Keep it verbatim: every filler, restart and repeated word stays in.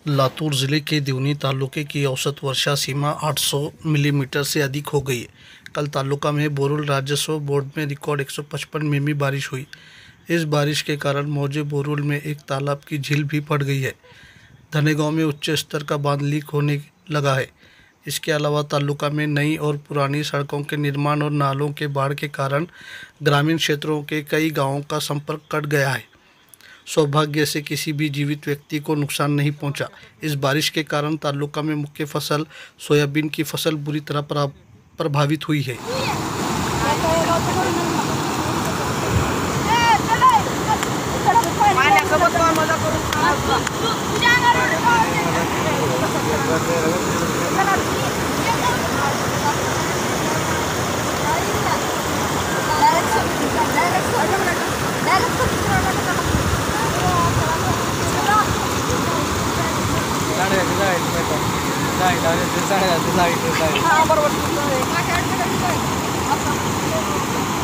लातूर ज़िले के दिवनी तालुके की औसत वर्षा सीमा आठ सौ मिलीमीटर से अधिक हो गई है। कल तालुका में बोरुल राजस्व बोर्ड में रिकॉर्ड एक सौ पचपन मिमी बारिश हुई। इस बारिश के कारण मौजे बोरुल में एक तालाब की झील भी फट गई है। धनेगांव में उच्च स्तर का बांध लीक होने लगा है। इसके अलावा तालुका में नई और पुरानी सड़कों के निर्माण और नालों के बाढ़ के कारण ग्रामीण क्षेत्रों के कई गाँवों का संपर्क कट गया है। सौभाग्य से किसी भी जीवित व्यक्ति को नुकसान नहीं पहुंचा। इस बारिश के कारण तालुका में मुख्य फसल सोयाबीन की फसल बुरी तरह प्रभावित हुई है। बरोबर